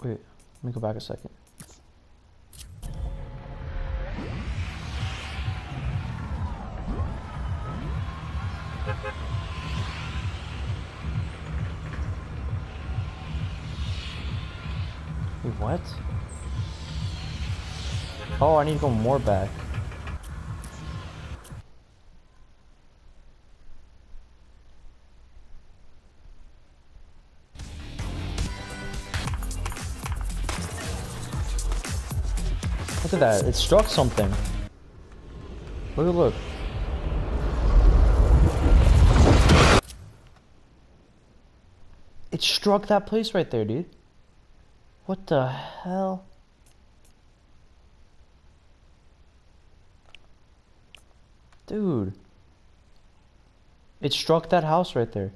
Wait, let me go back a second. Wait, what? Oh, I need to go more back. Look at that, it struck something. Look, look. It struck that place right there, dude. What the hell? Dude. It struck that house right there.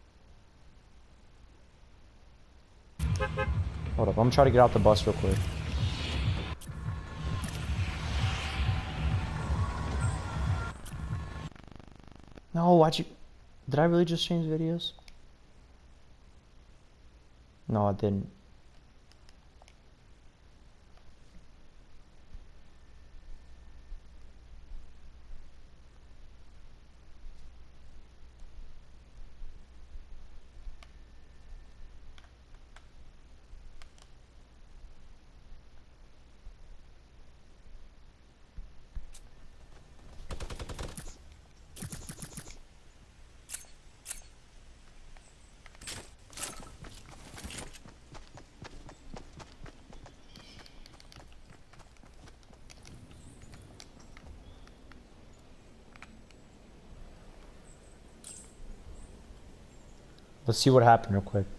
Hold up, I'm trying to get out the bus real quick. No, why'd you... Did I really just change videos? No, I didn't. Let's see what happened real quick.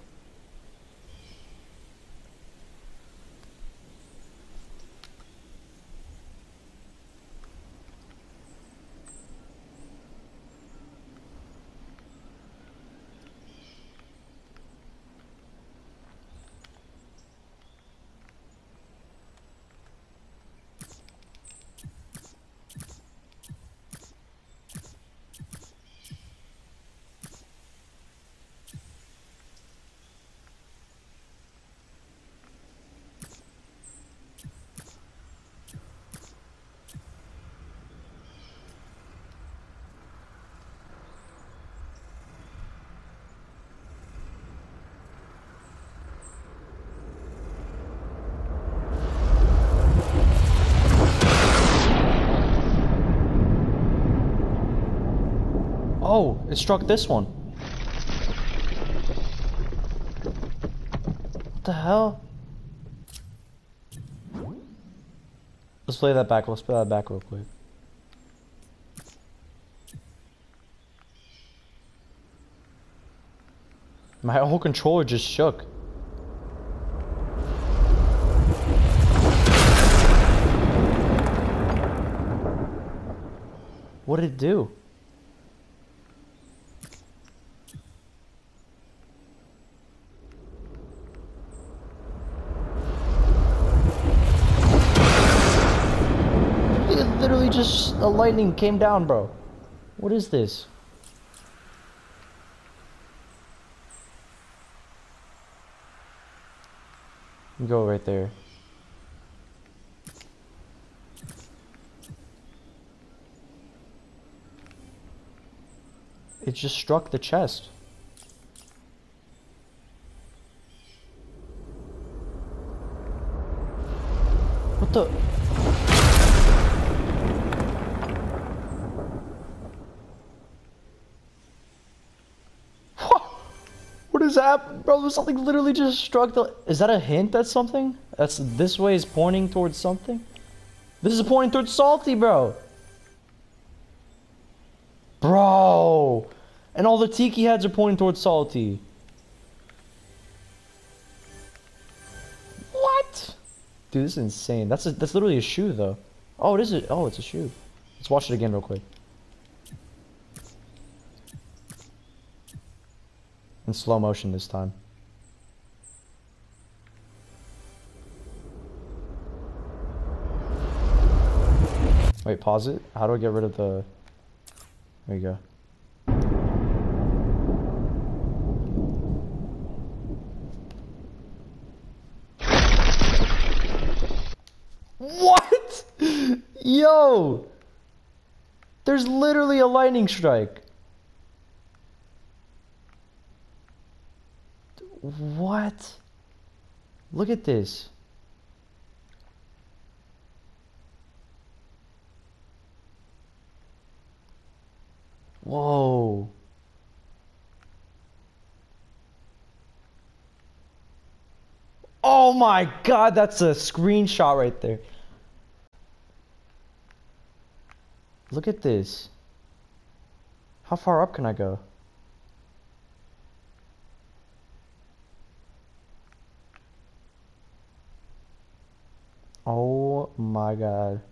Oh, it struck this one. What the hell? Let's play that back. Let's play that back real quick. My whole controller just shook. What did it do? Literally just a lightning came down, bro. What is this? Go right there. It just struck the chest. What the? What is that? Bro, something literally just struck the... Is that a hint at something? That's... This way is pointing towards something? This is pointing towards Salty, bro! Bro! And all the tiki heads are pointing towards Salty. What? Dude, this is insane. That's literally a shoe, though. Oh, it is a... Oh, it's a shoe. Let's watch it again real quick. In slow motion this time. Wait, pause it. How do I get rid of the... There you go. Yo! There's literally a lightning strike. What? Look at this. Whoa. Oh my god, that's a screenshot right there. Look at this. How far up can I go? Oh my god.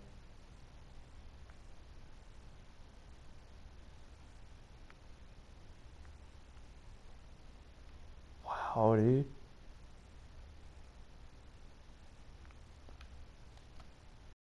Wow, dude.